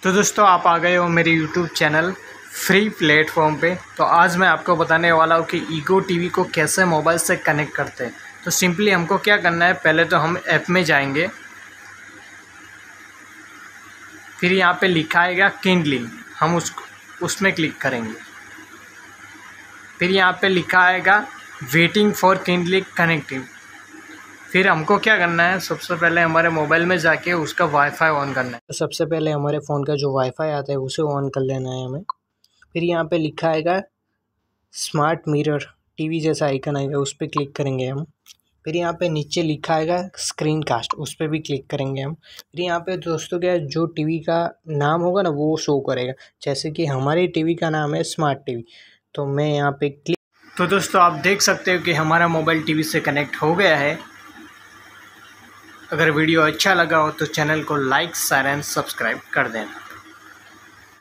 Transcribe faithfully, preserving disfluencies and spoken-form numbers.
तो दोस्तों आप आ गए हो मेरे यूट्यूब चैनल फ्री प्लेटफॉर्म पे। तो आज मैं आपको बताने वाला हूँ कि ईगो टीवी को कैसे मोबाइल से कनेक्ट करते हैं। तो सिंपली हमको क्या करना है, पहले तो हम ऐप में जाएंगे, फिर यहाँ पे लिखा आएगा किंडलिंग, हम उस उसमें क्लिक करेंगे। फिर यहाँ पे लिखा आएगा वेटिंग फॉर किंडलिंग कनेक्टिव। फिर हमको क्या करना है, सबसे पहले हमारे मोबाइल में जाके उसका वाईफाई ऑन करना है। तो सबसे पहले हमारे फ़ोन का जो वाईफाई आता है उसे ऑन कर लेना है हमें। फिर यहाँ पे लिखा आएगा स्मार्ट मिरर, टीवी जैसा आइकन आएगा, उस पर क्लिक करेंगे हम। फिर यहाँ पे नीचे लिखा आएगा स्क्रीन कास्ट, उस पर भी क्लिक करेंगे हम। फिर यहाँ पे दोस्तों क्या, जो टीवी का नाम होगा ना वो शो करेगा, जैसे कि हमारी टीवी का नाम है स्मार्ट टीवी। तो मैं यहाँ पे क्लिक, तो दोस्तों आप देख सकते हो कि हमारा मोबाइल टीवी से कनेक्ट हो गया है। अगर वीडियो अच्छा लगा हो तो चैनल को लाइक शेयर एंड सब्सक्राइब कर देना।